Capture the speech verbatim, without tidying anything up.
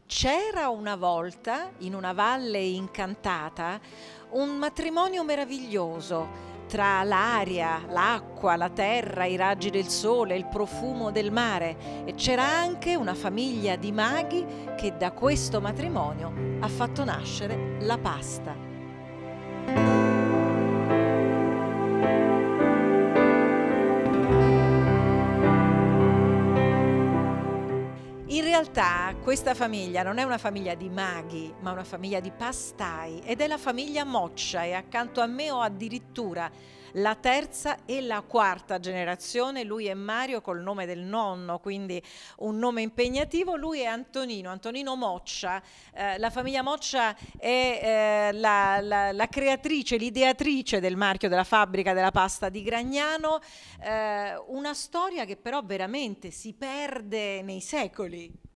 C'era una volta, in una valle incantata, un matrimonio meraviglioso tra l'aria, l'acqua, la terra, i raggi del sole, il profumo del mare, e c'era anche una famiglia di maghi che da questo matrimonio ha fatto nascere la pasta. In realtà questa famiglia non è una famiglia di maghi, ma una famiglia di pastai, ed è la famiglia Moccia, e accanto a me ho addirittura la terza e la quarta generazione. Lui è Mario col nome del nonno, quindi un nome impegnativo. Lui è Antonino, Antonino Moccia. Eh, la famiglia Moccia è eh, la, la, la creatrice, l'ideatrice del marchio della fabbrica della pasta di Gragnano, eh, una storia che però veramente si perde nei secoli.